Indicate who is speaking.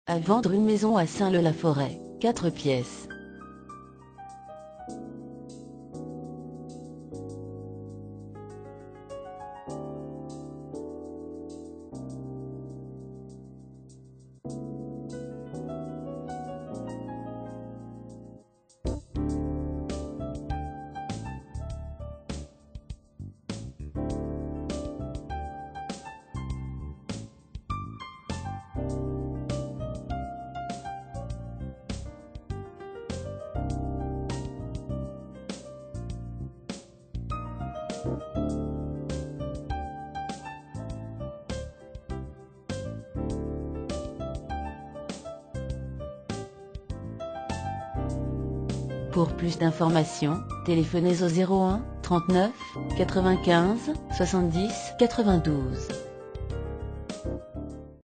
Speaker 1: À vendre une maison à Saint-Leu-la-Forêt, 4 pièces. Pour plus d'informations, téléphonez au 01 39 95 70 92.